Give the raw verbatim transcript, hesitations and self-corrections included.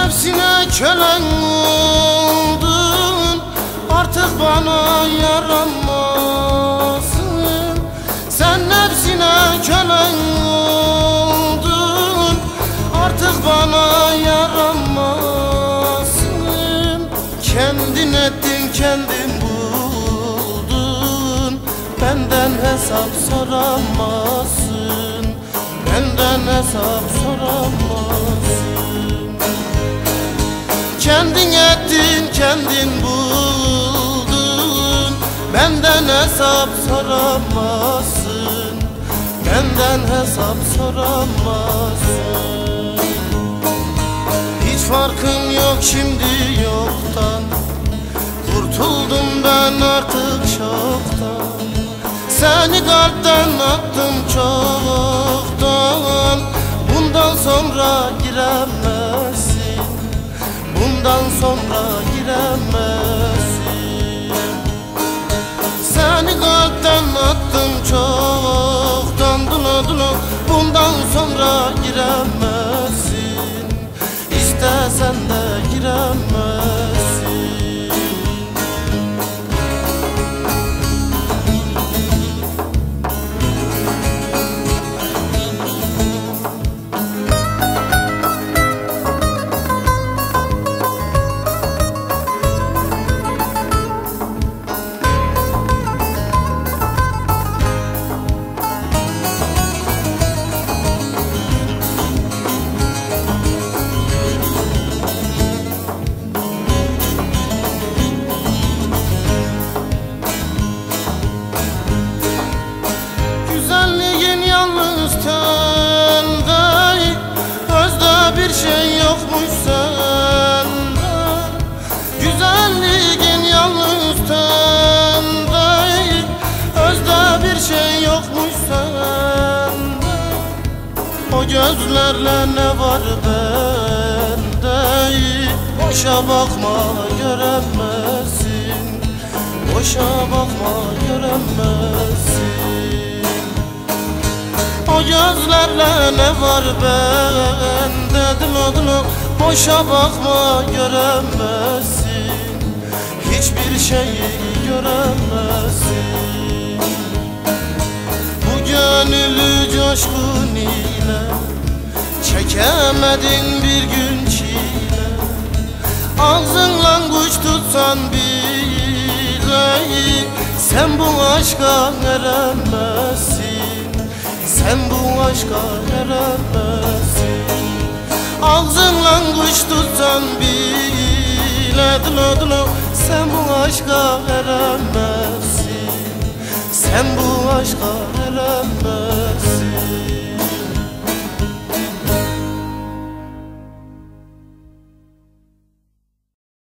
nefsine kölen oldun, artık bana yaranmazsın. Sen nefsine kölen oldun, artık bana yaranmazsın. Kendin ettin, kendin buldun, benden hesap soramazsın, benden hesap soramazsın. Kendin ettin, kendin buldun, benden hesap soramazsın, benden hesap soramazsın. Hiç farkım yok şimdi yoktan, kurtuldum ben artık çoktan. Seni kalpten attım çoktan, bundan sonra giremezsin, bundan sonra giremezsin. Seni kalpten attım çoktan, dula dula, bundan sonra giremezsin. İstesen de giremezsin. Yalnız tende, özde bir şey yokmuş sende. Güzelliğin yalnız tende, özde bir şey yokmuş sende. O gözlerle ne var bende, boşa bakma göremezsin, boşa bakma göremezsin. O gözlerle ne var bende, dilo dilo, boşa bakma göremezsin, hiçbir şeyi göremezsin. Bu gönüllü coşkun ile çekemedin bir gün çile. Ağzınla kuş tutsan bile sen bu aşka eremezsin, sen bu aşka eremezsin. Ağzınla kuş tutsan bile, dilo dilo, sen bu aşka eremezsin, sen bu aşka eremezsin.